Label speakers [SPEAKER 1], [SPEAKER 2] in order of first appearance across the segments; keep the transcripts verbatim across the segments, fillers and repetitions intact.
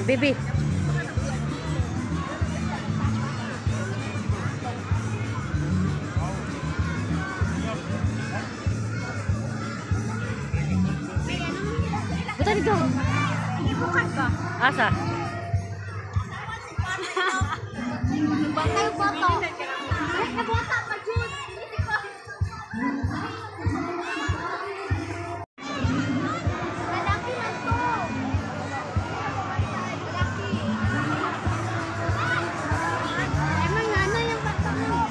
[SPEAKER 1] Bibi. Buta dito.
[SPEAKER 2] Bukan ka.
[SPEAKER 1] Asa?
[SPEAKER 2] Bata yung bata. Ay, bata ka, Jun. Lalaki man to. Lalaki. Emang nga na yung bata mo.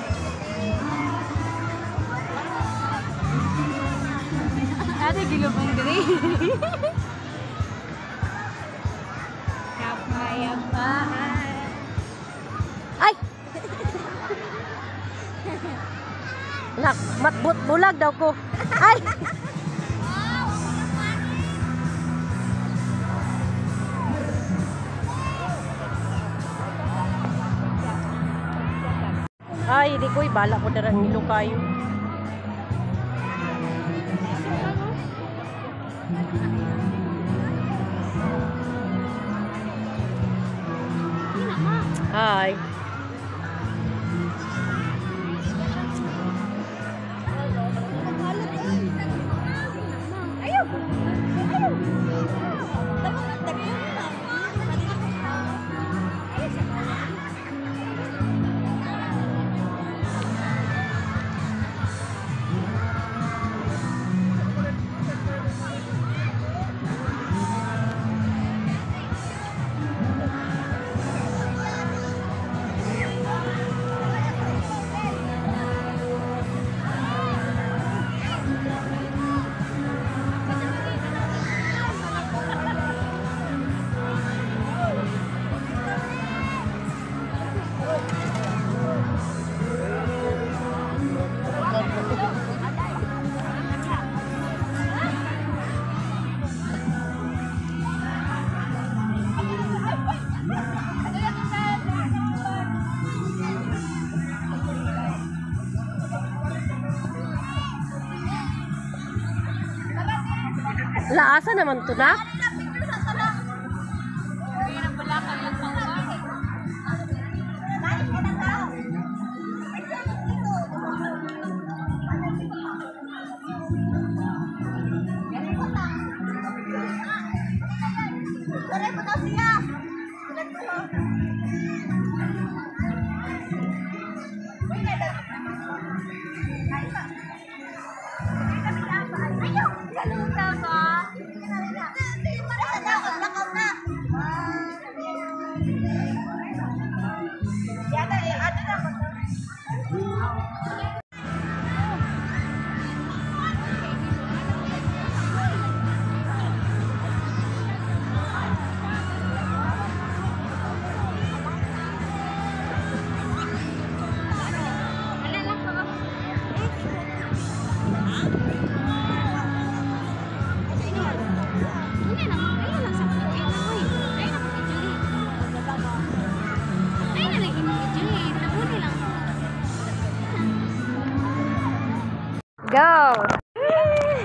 [SPEAKER 2] Ate, gilubong diri. Kapayapaan.
[SPEAKER 1] Ay! Nak, matbut bulag daw ko. Ay! Ay, di ko ibala ko darang nilo kayo. Hi. Laasa naman to na.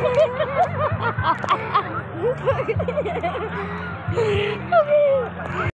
[SPEAKER 1] Go.